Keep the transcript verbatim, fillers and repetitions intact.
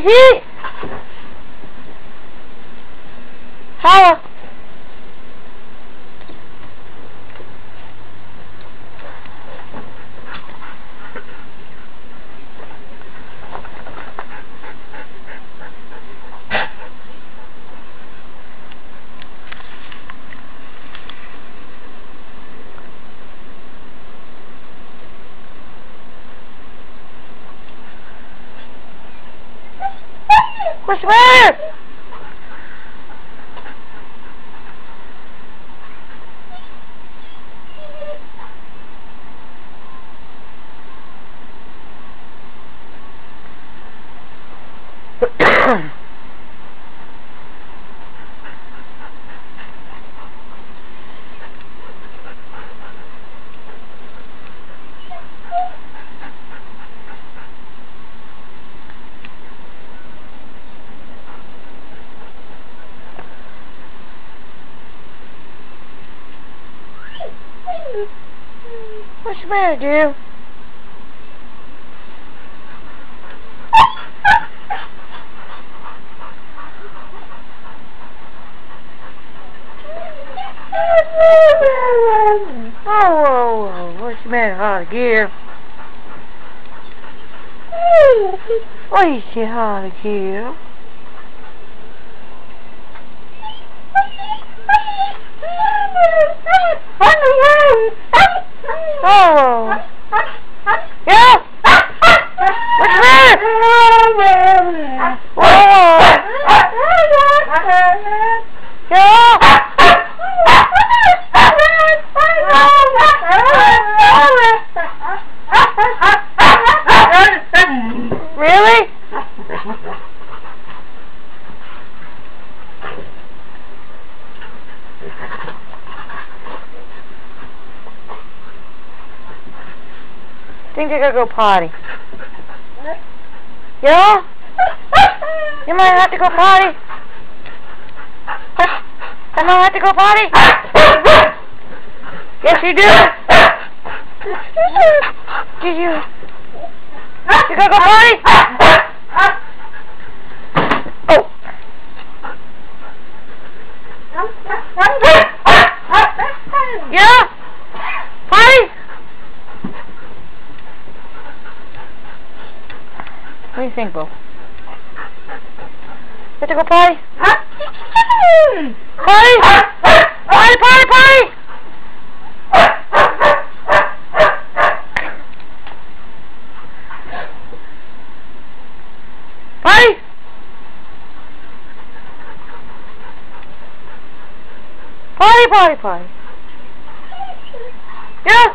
Easy! Holla! What's the matter? What's the matter, dude? Oh, whoa, whoa. What's the matter, hard gear? What is it, hard gear? Oh! Yeah! What's the matter? Whoa! Yeah! Really? I think I gotta go potty. Yeah? You might have to go potty. I might have to go potty. Yes, you do. Did you? You gotta go potty? Oh. Yeah? Potty? What do you think, Bo? You have to go potty? Potty? Potty, potty, potty! Potty? Potty, potty, potty. Yeah?